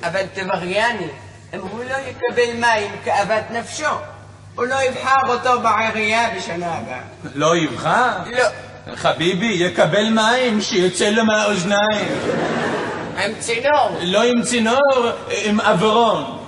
אבל טבריאני, אם הוא לא יקבל מים כאוות נפשו, הוא לא יבחר אותו בעירייה בשנה הבאה. לא יבחר? לא. חביבי, יקבל מים שיוצא לו מהאוזניים. עם צינור. לא עם צינור, עם עברון.